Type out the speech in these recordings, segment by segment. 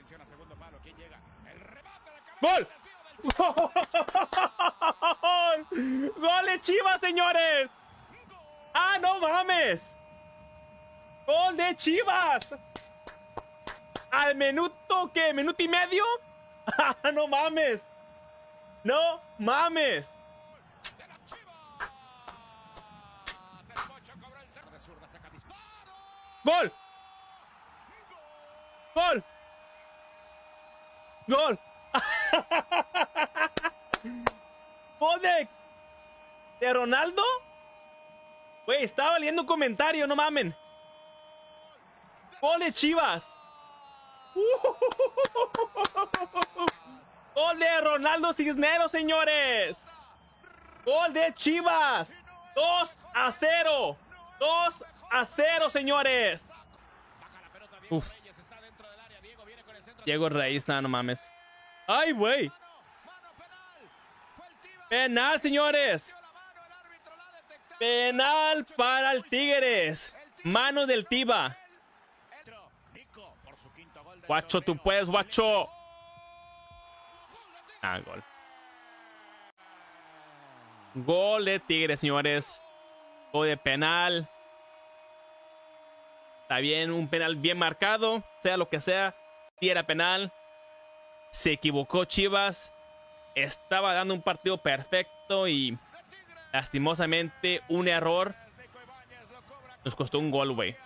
¡Gol! ¡Gol de Chivas, señores! ¡Ah, no mames! ¡Gol de Chivas! ¿Al minuto qué? ¿Minuto y medio? ¡No mames! ¡No mames! ¡Gol! ¡Gol! ¡Gol! ¿Gol de Ronaldo? Güey, estaba leyendo un comentario, no mamen. Gol de Chivas. Gol de Ronaldo Cisneros, señores. Gol de Chivas. 2-0. 2-0, señores. Uf. Diego Reyes, no mames. Ay, güey. Penal, señores. Penal para el Tigres. Mano del Tiva. Guacho, tú puedes, guacho. Ah, gol. Gol de Tigres, señores. Gol de penal. Está bien, un penal bien marcado. Sea lo que sea. Si era penal. Se equivocó Chivas. Estaba dando un partido perfecto y lastimosamente un error nos costó un gol, güey.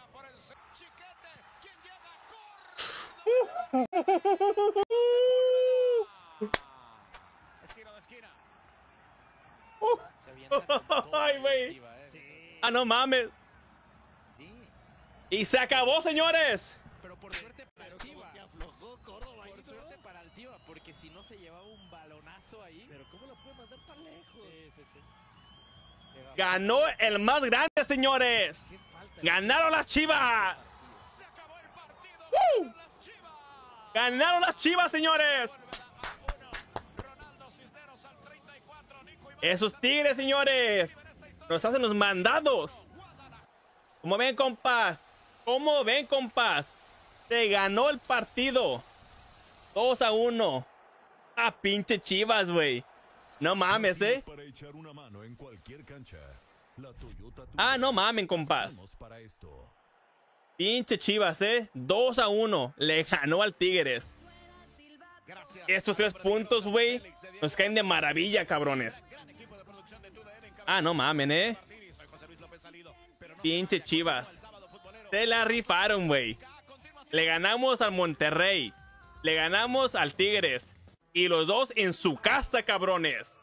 Ay, güey. Ah, no mames. Y se acabó, señores. Pero por suerte para el Tiva. Por suerte para el Tiva, porque si no se llevaba un balonazo ahí. Pero ¿cómo lo puede mandar tan lejos? Sí. Ganó el más grande, señores. Ganaron las Chivas. Se acabó el partido. Las Chivas. Ganaron las Chivas, señores. Esos Tigres, señores, nos hacen los mandados. ¿Cómo ven, compas? ¿Cómo ven, compas? Se ganó el partido 2-1. Ah, pinche Chivas, güey. No mames, Ah, no mamen, compas. Pinche Chivas, 2-1. Le ganó al Tigres. Estos 3 puntos, güey, nos caen de maravilla, cabrones. Ah, no mamen, Pinche Chivas. Se la rifaron, güey. Le ganamos al Monterrey. Le ganamos al Tigres. Y los dos en su casa, cabrones.